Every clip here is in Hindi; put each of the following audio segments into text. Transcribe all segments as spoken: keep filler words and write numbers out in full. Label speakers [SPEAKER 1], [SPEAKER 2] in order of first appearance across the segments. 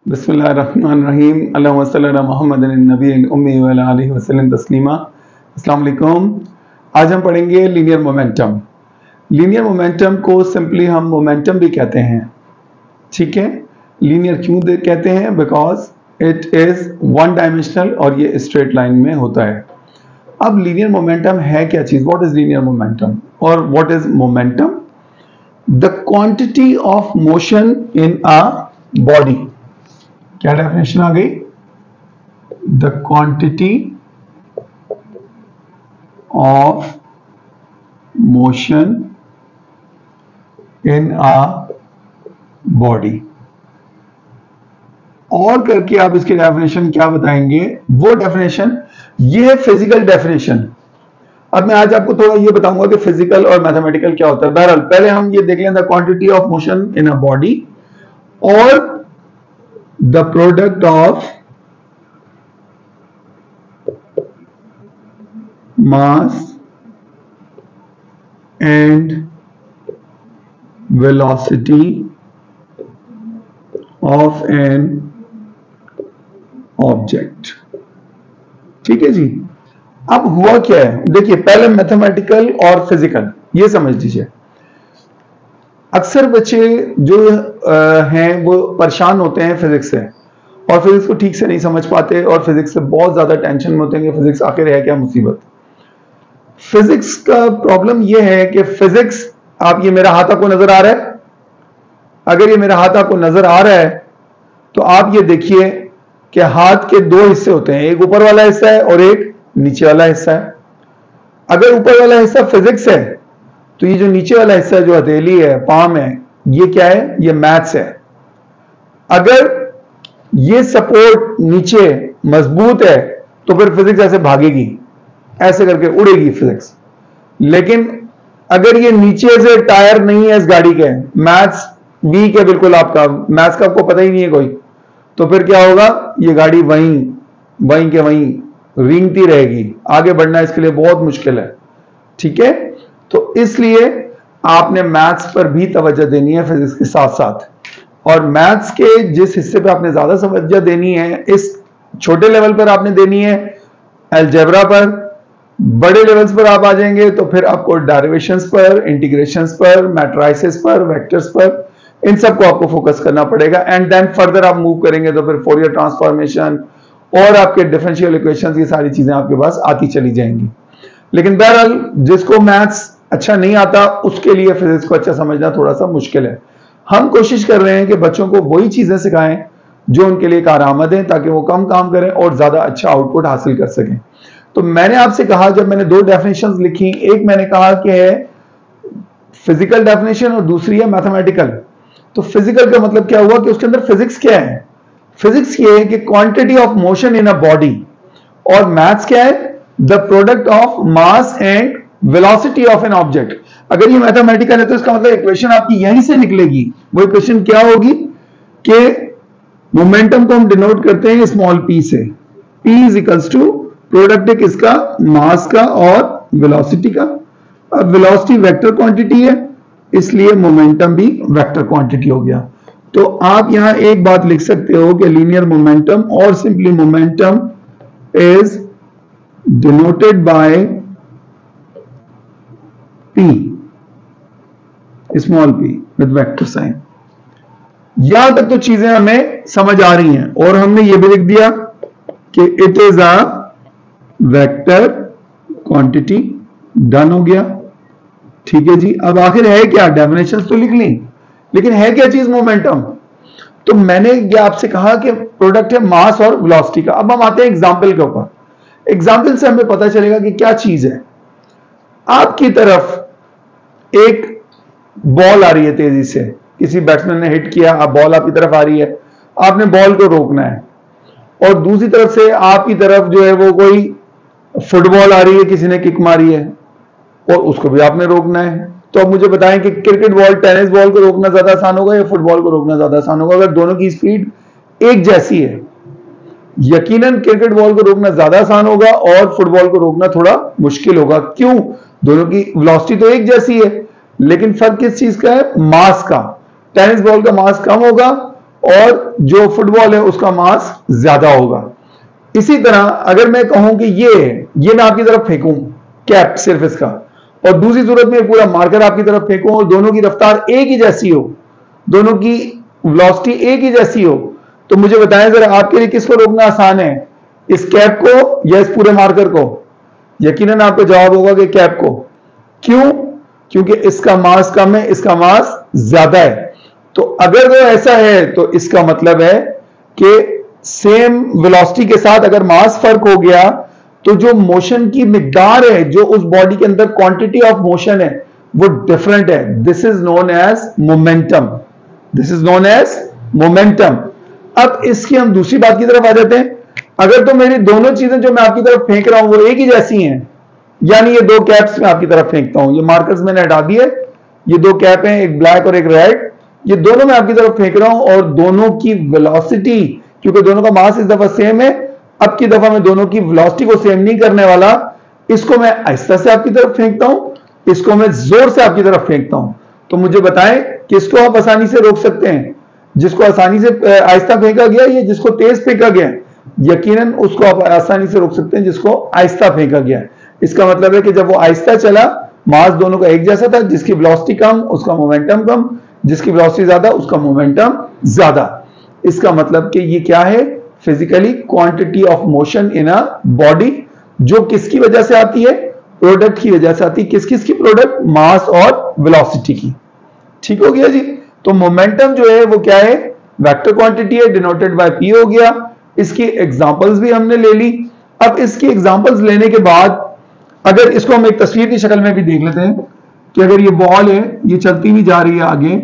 [SPEAKER 1] बिस्मिल्लाहिर्रहमानिर्रहीम अल्लाहुम्मा सल्ली अला मुहम्मदिन नबील उम्मी व अला आलिहि वसल्लम तस्लीमा। अस्सलाम वालेकुम। आज हम पढ़ेंगे लीनियर मोमेंटम। लीनियर मोमेंटम को सिंपली हम मोमेंटम भी कहते हैं, ठीक है। लीनियर क्यों कहते हैं? Because it is one dimensional और ये स्ट्रेट लाइन में होता है। अब लीनियर मोमेंटम है क्या चीज? व्हाट इज लीनियर मोमेंटम और what is momentum? The quantity of motion in a body. क्या डेफिनेशन आ गई? The quantity of motion in a body. और करके आप इसकी डेफिनेशन क्या बताएंगे? वो डेफिनेशन ये है फिजिकल डेफिनेशन। अब मैं आज आपको थोड़ा ये बताऊंगा कि फिजिकल और मैथमेटिकल क्या होता है। बहरहाल पहले हम ये देख लें the quantity of motion in a body और the product of mass and velocity of an object। ठीक है जी। अब हुआ क्या है, देखिए पहले मैथमेटिकल और फिजिकल ये समझ लीजिए। अक्सर बच्चे जो हैं वो परेशान होते हैं फिजिक्स से और फिजिक्स को ठीक से नहीं समझ पाते और फिजिक्स से बहुत ज्यादा टेंशन में होते हैं कि फिजिक्स आखिर है क्या मुसीबत। फिजिक्स का प्रॉब्लम ये है कि फिजिक्स, आप ये मेरा हाथ आपको नजर आ रहा है? अगर ये मेरा हाथ आपको नजर आ रहा है तो आप ये देखिए कि हाथ के दो हिस्से होते हैं, एक ऊपर वाला हिस्सा है और एक नीचे वाला हिस्सा है। अगर ऊपर वाला हिस्सा फिजिक्स है तो ये जो नीचे वाला हिस्सा जो हथेली है, पाम है, ये क्या है? ये मैथ्स है। अगर ये सपोर्ट नीचे मजबूत है तो फिर फिजिक्स ऐसे भागेगी, ऐसे करके उड़ेगी फिजिक्स। लेकिन अगर ये नीचे से टायर नहीं है इस गाड़ी के, मैथ्स वीक है बिल्कुल, आपका मैथ्स का आपको पता ही नहीं है कोई, तो फिर क्या होगा? ये गाड़ी वहीं वहीं के वहीं रेंगती रहेगी। आगे बढ़ना इसके लिए बहुत मुश्किल है, ठीक है। तो इसलिए आपने मैथ्स पर भी तवज्जो देनी है फिजिक्स के साथ साथ। और मैथ्स के जिस हिस्से पे आपने ज्यादा तवज्जो देनी है, इस छोटे लेवल पर आपने देनी है अलजेब्रा पर। बड़े लेवल्स पर आप आ जाएंगे तो फिर आपको डेरिवेशंस पर, इंटीग्रेशंस पर, मैट्रिसेस पर, वेक्टर्स पर, इन सबको आपको फोकस करना पड़ेगा। एंड देन फर्दर आप मूव करेंगे तो फिर फोरियर ट्रांसफॉर्मेशन और आपके डिफरेंशियल इक्वेशंस, ये सारी चीजें आपके पास आती चली जाएंगी। लेकिन बहरहाल जिसको मैथ्स अच्छा नहीं आता उसके लिए फिजिक्स को अच्छा समझना थोड़ा सा मुश्किल है। हम कोशिश कर रहे हैं कि बच्चों को वही चीजें सिखाएं जो उनके लिए कारआमद है, ताकि वो कम काम करें और ज्यादा अच्छा आउटपुट हासिल कर सकें। तो मैंने आपसे कहा, जब मैंने दो डेफिनेशंस लिखी, एक मैंने कहा कि है फिजिकल डेफिनेशन और दूसरी है मैथमेटिकल। तो फिजिकल का मतलब क्या हुआ कि उसके अंदर फिजिक्स क्या है? फिजिक्स ये है कि quantity of motion in a body, और मैथ्स क्या है? The product of mass and velocity of an object. अगर ये मैथमेटिकल है तो इसका मतलब इक्वेशन आपकी यहीं से निकलेगी। वो इक्वेशन क्या होगी कि मोमेंटम को हम डिनोट करते हैं स्मॉल पी से। P is equals to product है किसका? मास का और वेलोसिटी का। अब वेलोसिटी वेक्टर क्वांटिटी है, इसलिए मोमेंटम भी वेक्टर क्वांटिटी हो गया। तो आप यहां एक बात लिख सकते हो कि लीनियर मोमेंटम और simply momentum is denoted by P, small p with vector sign. यहां तक तो चीजें हमें समझ आ रही हैं और हमने ये भी लिख दिया कि it is a vector quantity. Done हो गया, ठीक है जी। अब आखिर है क्या? डेफिनेशंस तो लिख ली, लेकिन है क्या चीज मोमेंटम? तो मैंने ये आपसे कहा कि प्रोडक्ट है मास और वेलोसिटी का। अब हम आते हैं एग्जाम्पल के ऊपर। एग्जाम्पल से हमें पता चलेगा कि क्या चीज है। आपकी तरफ एक बॉल आ रही है तेजी से, किसी बैट्समैन ने हिट किया, अब बॉल आपकी तरफ आ रही है, आपने बॉल को रोकना है। और दूसरी तरफ से आपकी तरफ जो है वो कोई फुटबॉल आ रही है, किसी ने किक मारी है और उसको भी आपने रोकना है। तो अब मुझे बताएं कि क्रिकेट बॉल, टेनिस बॉल को रोकना ज्यादा आसान होगा या फुटबॉल को रोकना ज्यादा आसान होगा? अगर दोनों की स्पीड एक जैसी है, यकीनन क्रिकेट बॉल को रोकना ज्यादा आसान होगा और फुटबॉल को रोकना थोड़ा मुश्किल होगा। क्यों? दोनों की वेलोसिटी तो एक जैसी है, लेकिन फर्क किस चीज का है? मास का। टेनिस बॉल का मास कम होगा और जो फुटबॉल है उसका मास ज्यादा होगा। इसी तरह अगर मैं कहूं कि ये ये मैं आपकी तरफ फेंकूं कैप सिर्फ इसका, और दूसरी सूरत में पूरा मार्कर आपकी तरफ फेंकूं और दोनों की रफ्तार एक ही जैसी हो, दोनों की वेलोसिटी एक ही जैसी हो, तो मुझे बताएं जरा आपके लिए किसको रोकना आसान है, इस कैप को या इस पूरे मार्कर को? यकीनन आपका जवाब होगा कि कैप को। क्यों? क्योंकि इसका मास कम है, इसका मास ज्यादा है। तो अगर वो ऐसा है तो इसका मतलब है कि सेम वेलोसिटी के साथ अगर मास फर्क हो गया तो जो मोशन की मिकदार है, जो उस बॉडी के अंदर क्वांटिटी ऑफ मोशन है, वो डिफरेंट है। This is known as momentum. This is known as momentum. अब इसकी हम दूसरी बात की तरफ आ जाते हैं। अगर तो मेरी दोनों चीजें जो मैं आपकी तरफ फेंक रहा हूं वो एक ही जैसी हैं, यानी ये दो कैप्स मैं आपकी तरफ फेंकता हूं, ये मार्कर्स मैंने हटा दिए, ये दो कैप हैं, एक ब्लैक और एक रेड, ये दोनों मैं आपकी तरफ फेंक रहा हूं और दोनों की वेलोसिटी, क्योंकि दोनों का मास इस दफा सेम है, अब की दफा मैं दोनों की वेलोसिटी को सेम नहीं करने वाला, इसको मैं आहिस्ता से आपकी तरफ फेंकता हूं, इसको मैं जोर से आपकी तरफ फेंकता हूं। तो मुझे बताएं किसको आप आसानी से रोक सकते हैं? जिसको आसानी से आहिस्ता फेंका गया या जिसको तेज फेंका गया? यकीनन उसको आप आसानी से रोक सकते हैं जिसको आहिस्ता फेंका गया। इसका मतलब है कि जब वो आहिस्ता चला, मास दोनों का एक जैसा था, जिसकी वेलोसिटी कम उसका मोमेंटम कम, जिसकी वेलोसिटी ज्यादा उसका मोमेंटम ज्यादा। इसका मतलब कि ये क्या है? Physically quantity of motion in a body, जो किसकी वजह से आती है? प्रोडक्ट की वजह से आती है। किस किस की प्रोडक्ट? मास और वेलोसिटी की। ठीक हो गया जी। तो मोमेंटम जो है वो क्या है? वेक्टर क्वांटिटी है, डिनोटेड बाय पी हो गया। इसकी एग्जांपल्स भी हमने ले ली। अब इसकी एग्जांपल्स लेने के बाद अगर इसको हम एक तस्वीर की शक्ल में भी देख लेते हैं कि अगर ये बॉल है, ये चलती हुई जा रही है आगे,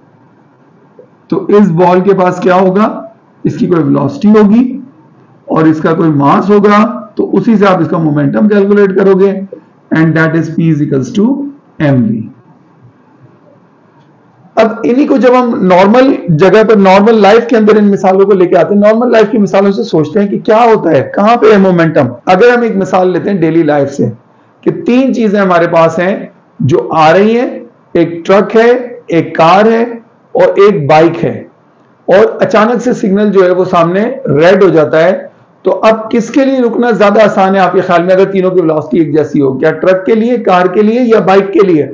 [SPEAKER 1] तो इस बॉल के पास क्या होगा? इसकी कोई वेलोसिटी होगी और इसका कोई मास होगा, तो उसी से आप इसका मोमेंटम कैलकुलेट करोगे, and that is p is equals to m v. अब इन्हीं को जब हम नॉर्मल जगह पर, नॉर्मल लाइफ के अंदर इन मिसालों को लेके आते हैं, नॉर्मल लाइफ की मिसालों से सोचते हैं कि क्या होता है, कहां पे है मोमेंटम। अगर हम एक मिसाल लेते हैं डेली लाइफ से कि तीन चीजें हमारे पास हैं जो आ रही हैं, एक ट्रक है, एक कार है और एक बाइक है, और अचानक से सिग्नल जो है वो सामने रेड हो जाता है, तो अब किसके लिए रुकना ज्यादा आसान है आपके ख्याल में अगर तीनों की वेलोसिटी एक जैसी हो? क्या ट्रक के लिए, कार के लिए या बाइक के लिए?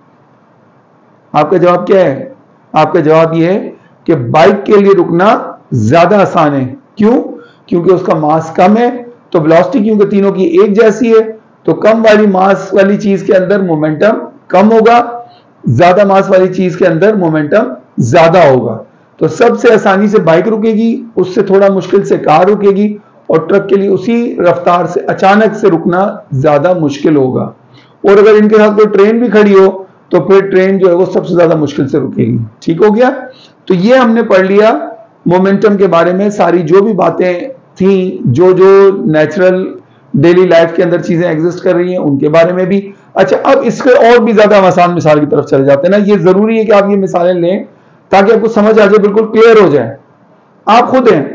[SPEAKER 1] आपका जवाब क्या है? आपका जवाब यह है कि बाइक के लिए रुकना ज्यादा आसान है। क्यों? क्योंकि उसका मास कम है, तो वेलोसिटी क्योंकि तीनों की एक जैसी है, तो कम वाली मास वाली चीज के अंदर मोमेंटम कम होगा, ज्यादा मास वाली चीज के अंदर मोमेंटम ज्यादा होगा। तो सबसे आसानी से बाइक रुकेगी, उससे थोड़ा मुश्किल से कार रुकेगी, और ट्रक के लिए उसी रफ्तार से अचानक से रुकना ज्यादा मुश्किल होगा। और अगर इनके साथ कोई ट्रेन भी खड़ी हो तो फिर ट्रेन जो है वो सबसे ज्यादा मुश्किल से रुकेगी। ठीक हो गया। तो ये हमने पढ़ लिया मोमेंटम के बारे में, सारी जो भी बातें थी, जो जो नेचुरल डेली लाइफ के अंदर चीजें एग्जिस्ट कर रही हैं उनके बारे में भी। अच्छा, अब इसके और भी ज्यादा आसान मिसाल की तरफ चले जाते हैं ना। ये जरूरी है कि आप ये मिसालें लें ताकि आपको समझ आ जाए, बिल्कुल क्लियर हो जाए। आप खुद हैं,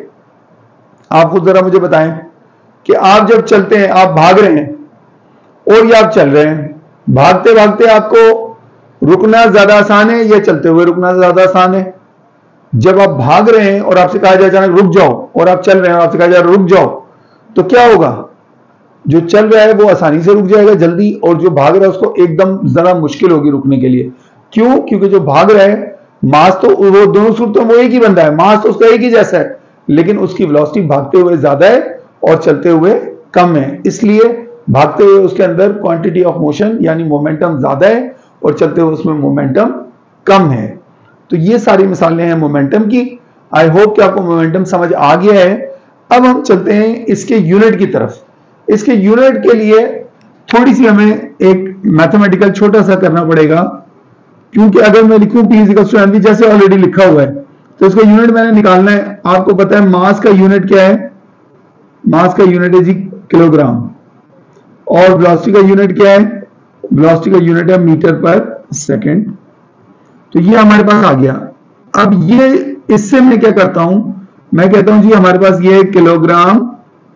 [SPEAKER 1] आप खुद जरा मुझे बताएं कि आप जब चलते हैं, आप भाग रहे हैं और या आप चल रहे हैं, भागते भागते आपको रुकना ज्यादा आसान है या चलते हुए रुकना ज्यादा आसान है? जब आप भाग रहे हैं और आपसे कहा जाए अचानक रुक जाओ, और आप चल रहे हैं और आपसे कहा जाए रुक जाओ, तो क्या होगा? जो चल रहा है वो आसानी से रुक जाएगा जल्दी, और जो भाग रहा है उसको एकदम जरा मुश्किल होगी रुकने के लिए। क्यों? क्योंकि जो भाग रहा है मास तो वो दोनों सूरतों में वो एक ही बंदा है, मास तो उसका एक ही जैसा है, लेकिन उसकी वेलोसिटी भागते हुए ज्यादा है और चलते हुए कम है। इसलिए भागते हुए उसके अंदर क्वांटिटी ऑफ मोशन यानी मोमेंटम ज्यादा है और चलते हुए उसमें मोमेंटम कम है। तो ये सारी मिसालें हैं मोमेंटम की। आई होप कि आपको मोमेंटम समझ आ गया है। अब हम चलते हैं इसके यूनिट की तरफ। इसके यूनिट के लिए थोड़ी सी हमें एक मैथमेटिकल छोटा सा करना पड़ेगा, क्योंकि अगर मैं लिखूं P is equal to m v जैसे ऑलरेडी लिखा हुआ है, तो इसका यूनिट मैंने निकालना है। आपको पता है मास का यूनिट क्या है? मास का यूनिट है जी किलोग्राम, और वेलोसिटी का यूनिट क्या है? वेलोसिटी का यूनिट है मीटर पर सेकंड। तो ये हमारे पास आ गया। अब ये इससे मैं क्या करता हूं, मैं कहता हूं जी हमारे पास ये किलोग्राम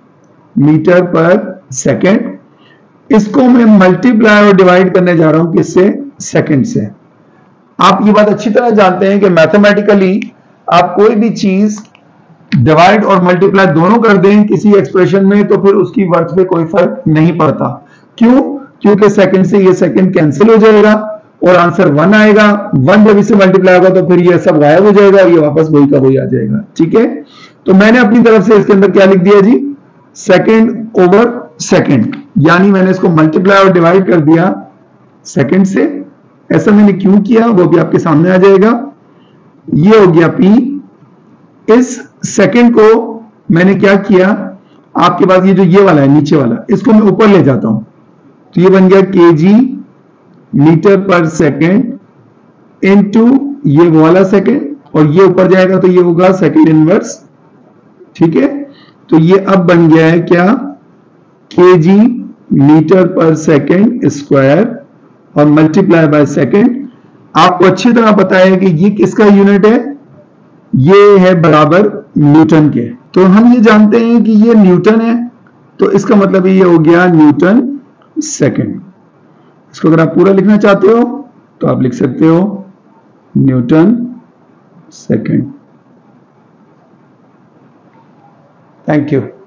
[SPEAKER 1] मीटर पर सेकंड, इसको मैं मल्टीप्लाई और डिवाइड करने जा रहा हूं किससे? सेकंड से। आप ये बात अच्छी तरह जानते हैं कि मैथमेटिकली आप कोई भी चीज डिवाइड और मल्टीप्लाई दोनों कर दें किसी एक्सप्रेशन में तो फिर उसकी वर्थ पे कोई फर्क नहीं पड़ता। क्यों? क्योंकि सेकंड से ये सेकंड कैंसिल हो जाएगा और आंसर वन आएगा। वन जब इससे मल्टीप्लाई होगा तो फिर ये सब गायब हो जाएगा, ये वापस वही का वही आ जाएगा। ठीक है, तो मैंने अपनी तरफ से इसके अंदर क्या लिख दिया जी, सेकंड ओवर सेकंड, यानी मैंने इसको मल्टीप्लाई और डिवाइड कर दिया सेकंड से। ऐसा मैंने क्यों किया वो भी आपके सामने आ जाएगा। ये हो गया P। इस सेकंड को मैंने क्या किया, आपके पास ये जो ये वाला है नीचे वाला, इसको मैं ऊपर ले जाता हूं तो ये बन गया kg metre per second into ये वाला सेकंड, और ये ऊपर जाएगा तो ये होगा सेकंड इनवर्स। ठीक है, तो ये अब बन गया है क्या, K G metre per second square और मल्टीप्लाई बाय सेकंड। आपको अच्छी तरह पता है कि ये किसका यूनिट है, ये है बराबर न्यूटन के। तो हम ये जानते हैं कि ये न्यूटन है, तो इसका मतलब ये हो गया न्यूटन सेकंड। इसको अगर आप पूरा लिखना चाहते हो तो आप लिख सकते हो न्यूटन सेकंड। Thank you.